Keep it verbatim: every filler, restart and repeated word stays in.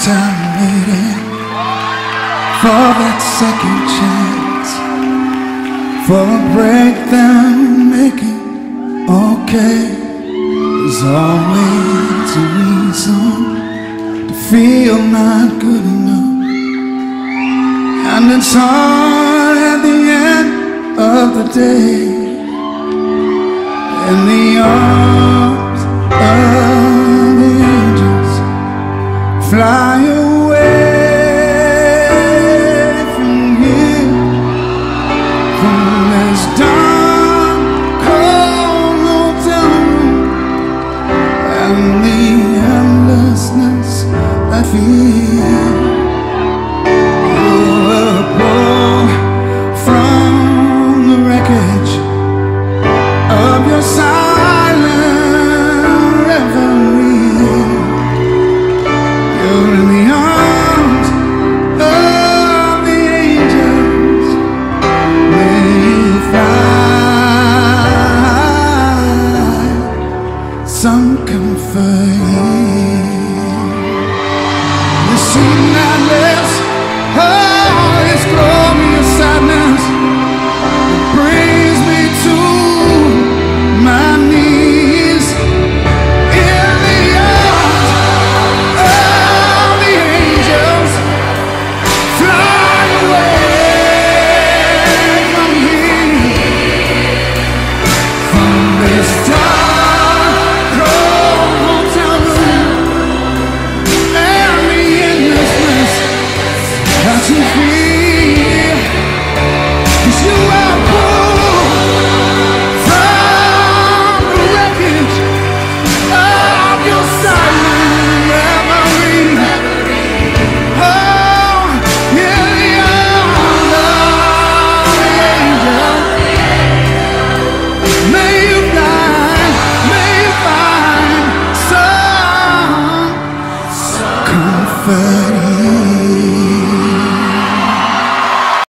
time waiting for that second chance, for a breakdown, making okay. There's always a reason to feel not good enough, and it's hard at the end of the day. In the arms of the angels, fly away from here, from this dark, cold hotel room, and the endlessness I feel. You were pulled from the wreckage of your silent reverie. You're in the arms of the angels, may you fly, some comfort you. The sea that lives